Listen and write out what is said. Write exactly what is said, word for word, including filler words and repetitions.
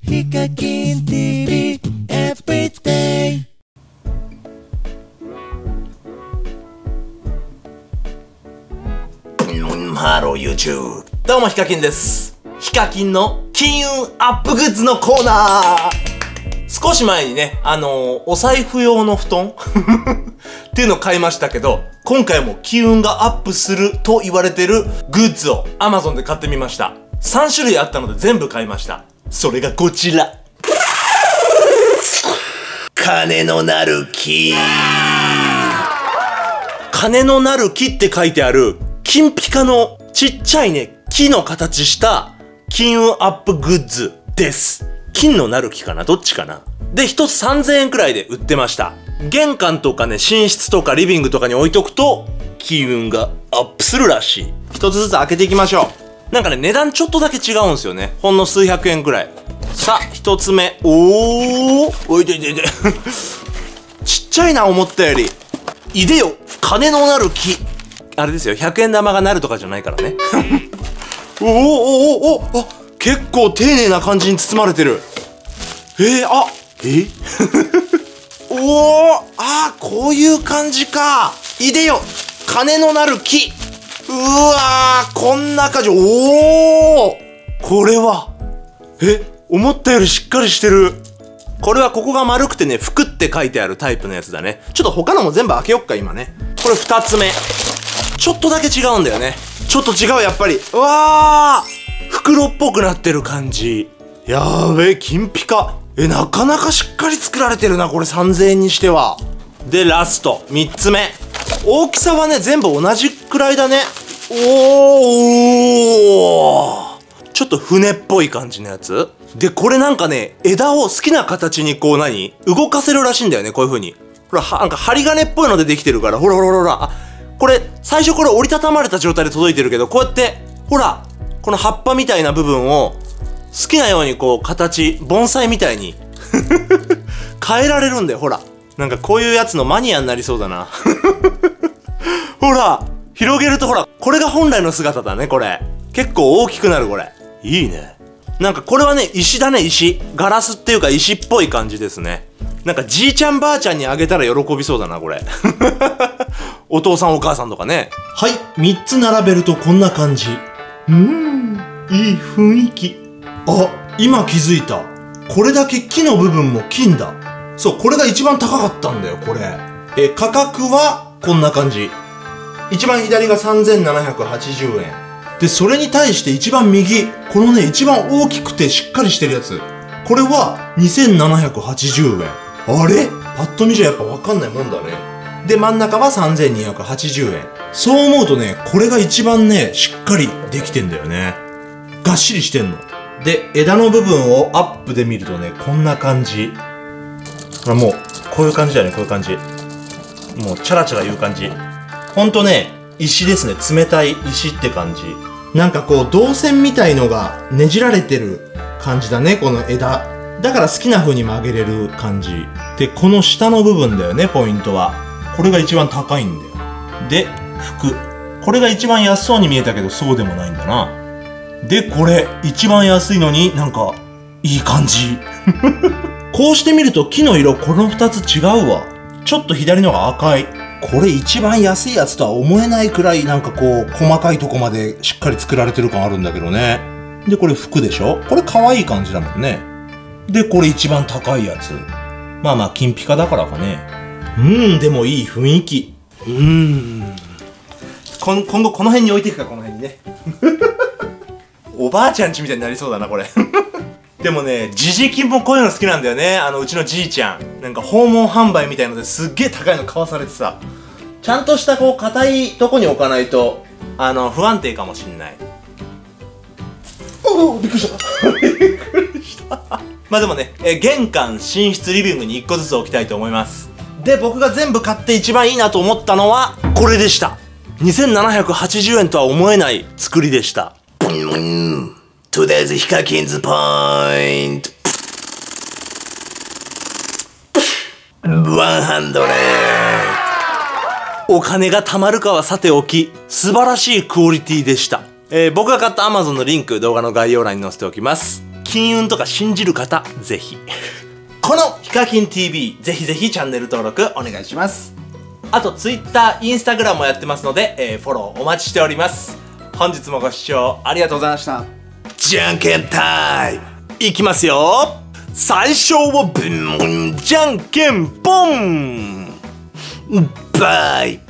ヒカキン ティーブイ Everyday。ハロー YouTube。どうもヒカキンです。ヒカキンの金運アップグッズのコーナー。少し前にね、あのー、お財布用の布団っていうのを買いましたけど、今回も金運がアップすると言われてるグッズを Amazon で買ってみました。さん種類あったので全部買いました。それがこちら。金のなる木。金のなる木って書いてある金ピカのちっちゃいね、木の形した金運アップグッズです。金のなる木かな、どっちかな。で、一つさんぜんえんくらいで売ってました。玄関とかね、寝室とかリビングとかに置いとくと金運がアップするらしい。一つずつ開けていきましょう。なんかね、値段ちょっとだけ違うんですよね。ほんの数百円くらい。さあ、一つ目。おー、おいでいでいで。ちっちゃいな、思ったより。いでよ、金のなる木。あれですよ、ひゃくえん玉がなるとかじゃないからね。おーおーおーおー、あ、結構丁寧な感じに包まれてる。えー、あ、えおー、あー、こういう感じか。いでよ、金のなる木。うわー、こんな感じ。おー、これは、え、思ったよりしっかりしてる。これはここが丸くてね、服って書いてあるタイプのやつだね。ちょっと他のも全部開けよっか、今ね。これ二つ目。ちょっとだけ違うんだよね。ちょっと違う、やっぱり。うわー、袋っぽくなってる感じ。やーべえ、金ピカ。え、なかなかしっかり作られてるな、これさんぜんえんにしては。で、ラスト、三つ目。大きさはね、全部同じくらいだね。おー、ちょっと船っぽい感じのやつ。で、これなんかね、枝を好きな形にこう何動かせるらしいんだよね、こういう風に。ほら、は、なんか針金っぽいのでできてるから、ほらほらほらほら。あ、これ、最初これ折りたたまれた状態で届いてるけど、こうやって、ほら、この葉っぱみたいな部分を、好きなようにこう、形、盆栽みたいに、変えられるんだよ、ほら。なんかこういうやつのマニアになりそうだな。ほら、広げるとほら、これが本来の姿だね、これ。結構大きくなる、これ。いいね。なんかこれはね、石だね、石。ガラスっていうか石っぽい感じですね。なんかじいちゃんばあちゃんにあげたら喜びそうだな、これ。お父さんお母さんとかね。はい、みっつ並べるとこんな感じ。うーん、いい雰囲気。あ、今気づいた。これだけ木の部分も金だ。そう、これが一番高かったんだよ、これ。え、価格はこんな感じ。一番左がさんぜんななひゃくはちじゅうえん。で、それに対して一番右、このね、一番大きくてしっかりしてるやつ。これはにせんななひゃくはちじゅうえん。あれ？パッと見じゃやっぱわかんないもんだね。で、真ん中はさんぜんにひゃくはちじゅうえん。そう思うとね、これが一番ね、しっかりできてんだよね。がっしりしてんの。で、枝の部分をアップで見るとね、こんな感じ。ほら、もう、こういう感じだよね、こういう感じ。もう、チャラチャラいう感じ。ほんとね、石ですね。冷たい石って感じ。なんかこう、銅線みたいのがねじられてる感じだね、この枝。だから好きな風に曲げれる感じ。で、この下の部分だよね、ポイントは。これが一番高いんだよ。で、服。これが一番安そうに見えたけど、そうでもないんだな。で、これ、一番安いのになんか、いい感じ。こうして見ると木の色、この二つ違うわ。ちょっと左のが赤い。これ一番安いやつとは思えないくらいなんかこう、細かいとこまでしっかり作られてる感あるんだけどね。で、これ服でしょ？これ可愛い感じだもんね。で、これ一番高いやつ。まあまあ、金ピカだからかね。うーん、でもいい雰囲気。うーん。こん、今後この辺に置いていくか、この辺にね。おばあちゃんちみたいになりそうだな、これ。でもね、じじきもこういうの好きなんだよね。あの、うちのじいちゃん。なんか訪問販売みたいのですっげえ高いの買わされてさ。ちゃんとしたこう、硬いとこに置かないと、あの、不安定かもしんない。おお、びっくりした。びっくりした。まあでもね、え、玄関、寝室、リビングにいっこずつ置きたいと思います。で、僕が全部買って一番いいなと思ったのは、これでした。にせんななひゃくはちじゅうえんとは思えない作りでした。Today's ヒカキンズポイント。ひゃく。お金が貯まるかはさておき、素晴らしいクオリティでした。えー、僕が買った Amazon のリンク、動画の概要欄に載せておきます。 金運とか信じる方、ぜひ。このヒカキン ティーブイ、ぜひぜひチャンネル登録お願いします。あと Twitter、Instagram もやってますので、えー、フォローお待ちしております。本日もご視聴ありがとうございました。じゃんけんタイムいきますよ。最初はブン、じゃんけんポン。バイ。